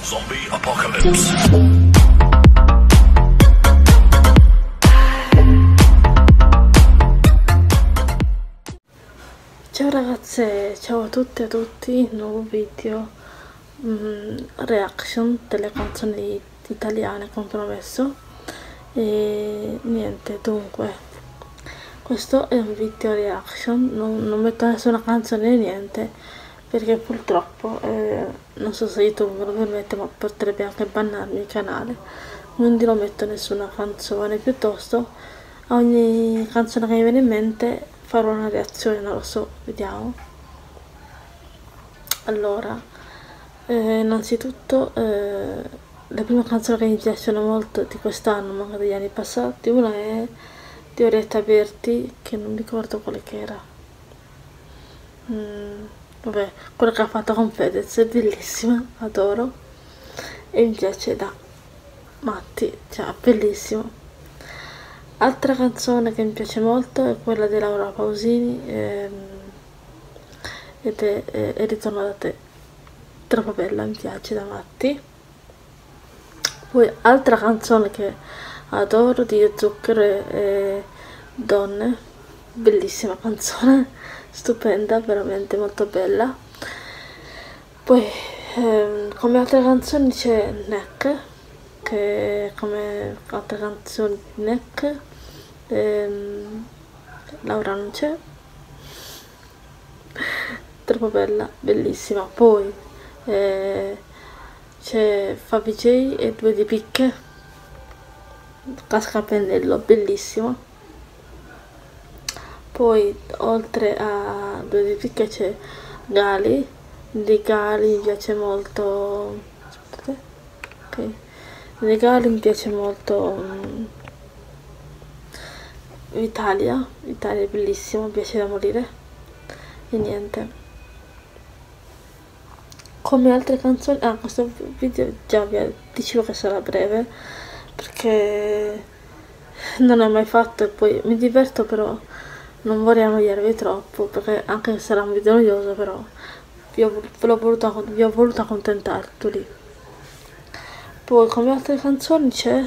Zombie Apocalypse. Ciao ragazze, ciao a tutte e a tutti, nuovo video reaction delle canzoni italiane come promesso. E niente, dunque questo è un video reaction, non metto nessuna canzone né niente perché purtroppo non so se YouTube me lo permette, ma potrebbe anche bannarmi il canale, quindi non metto nessuna canzone. Piuttosto a ogni canzone che mi viene in mente farò una reazione, non lo so, vediamo. Allora, innanzitutto le prime canzoni che mi piacciono molto di quest'anno, ma anche degli anni passati, una è di Orietta Berti, che non ricordo quale che era. Vabbè, quella che ha fatto con Fedez è bellissima, adoro, e mi piace da matti, cioè bellissimo. Altra canzone che mi piace molto è quella di Laura Pausini, ed è Ritorno da te, troppo bella, mi piace da matti. Poi altra canzone che adoro di Zucchero è Donne, bellissima canzone, stupenda, veramente molto bella. Poi come altre canzoni c'è Neck, che come altre canzoni di Neck Laura non c'è, troppo bella, bellissima. Poi c'è Fabi J e Due di Picche, Casca a pennello, bellissimo. Poi oltre a Due di Picche c'è Gali, di Gali mi piace molto, aspettate, ok, di Gali mi piace molto Italia è bellissimo, mi piace da morire. E niente, come altre canzoni, questo video già vi dicevo che sarà breve perché non l'ho mai fatto e poi mi diverto, però non vorrei annoiarvi troppo, perché anche se sarà un video noioso, però vi ho voluto accontentare, tutto lì. Poi come altre canzoni c'è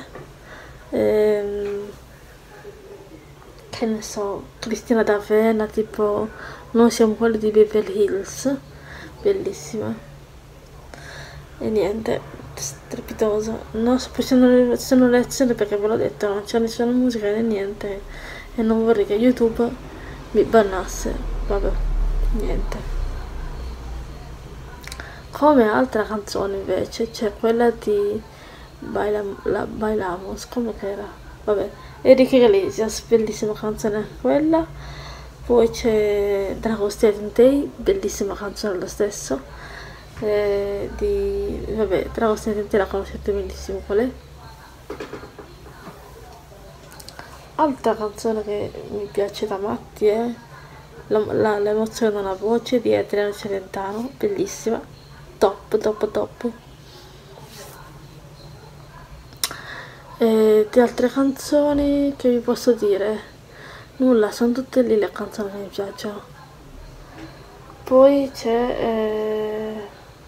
che ne so, Cristina D'Avena, tipo Noi siamo quelli di Beverly Hills, bellissima. E niente, strepitoso. Non sto facendo sono lezioni perché ve l'ho detto, non c'è nessuna musica né niente e non vorrei che YouTube mi bannasse. Vabbè, niente. Come altra canzone invece c'è quella di Bailamos, come che era? Vabbè, Enrique Iglesias, bellissima canzone quella. Poi c'è Dragostea Tintei, bellissima canzone lo stesso. Vabbè, Dragostea Tintei la conoscete benissimo qual è. Altra canzone che mi piace da matti è L'emozione non ha voce di Adriano Celentano, bellissima, top top top. Di altre canzoni che vi posso dire? Nulla, sono tutte lì le canzoni che mi piacciono. Poi c'è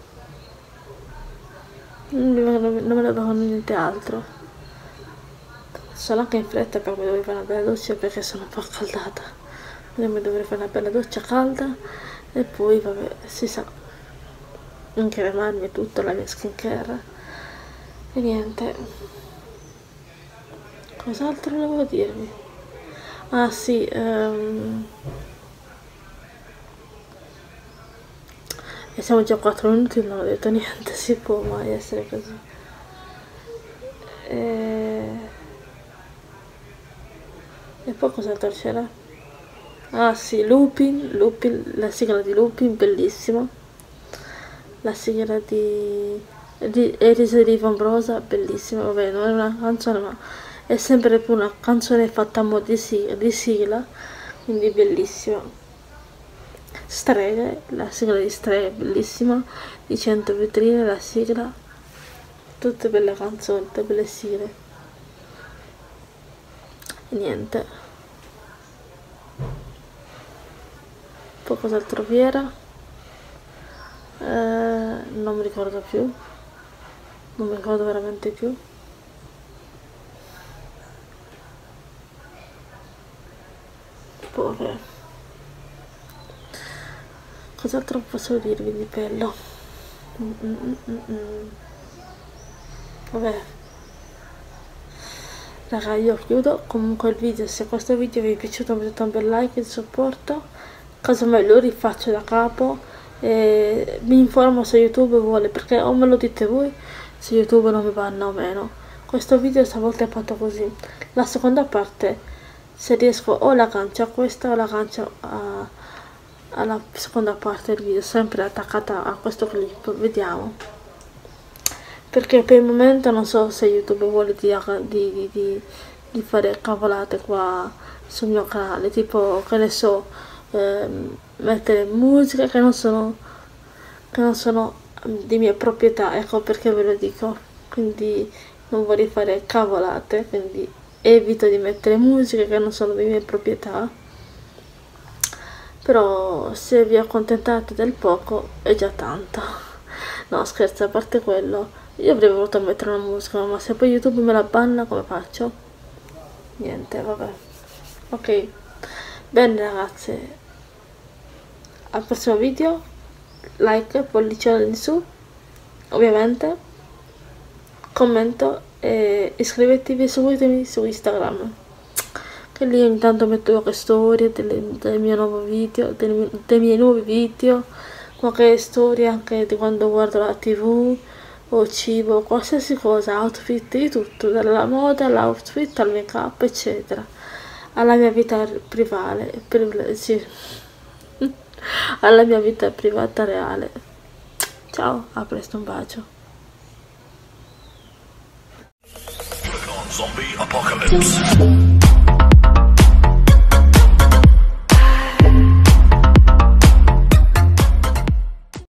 non me ne vengono niente altro. Sono anche in fretta perché mi dovrei fare una bella doccia perché sono un po' accaldata, quindi mi dovrei fare una bella doccia calda e poi vabbè, si sa, incremarmi e tutto, la mia skincare. E niente, cos'altro devo dirvi? Ah sì, e siamo già a 4 minuti e non ho detto niente, si può mai essere così. E poi cos'altro c'era? Ah sì, Lupin, la sigla di Lupin, bellissima. La sigla di Elisa di Vambrosa, bellissima. Vabbè, non è una canzone, ma è sempre più una canzone fatta a mo' di sigla, quindi bellissima. Streghe, la sigla di Streghe, bellissima. Di 100 vetrine, la sigla, tutte belle canzoni, tutte belle sigle. E niente, poi cos'altro vi era? Non mi ricordo più. non mi ricordo veramente più. Poi cos'altro posso dirvi di bello? Vabbè, raga, io chiudo. Comunque il video, se questo video vi è piaciuto mettete un bel like di supporto, casomai lo rifaccio da capo e mi informo se YouTube vuole, perché o me lo dite voi se YouTube non mi banna o meno. Questo video stavolta è fatto così. La seconda parte, se riesco, o la cancio a questa o la cancio alla seconda parte del video, sempre attaccata a questo clip, vediamo, perché per il momento non so se YouTube vuole di fare cavolate qua sul mio canale, tipo, che ne so, mettere musica che non sono di mia proprietà, ecco perché ve lo dico, quindi non vorrei fare cavolate, quindi evito di mettere musiche che non sono di mia proprietà. Però se vi accontentate del poco è già tanto. No, scherzo, a parte quello, io avrei voluto mettere una musica, ma se poi YouTube me la banna come faccio? Niente, vabbè. Ok, bene ragazze, al prossimo video, like, pollicione in su, ovviamente, commento e iscrivetevi e seguitemi su Instagram, che lì ogni tanto metto qualche storia dei miei nuovi video, qualche storia anche di quando guardo la TV o cibo, qualsiasi cosa, outfit, di tutto, dalla moda all'outfit al make up eccetera, alla mia vita privata, sì. Alla mia vita privata reale. Ciao, a presto, un bacio. Zombie apocalypse.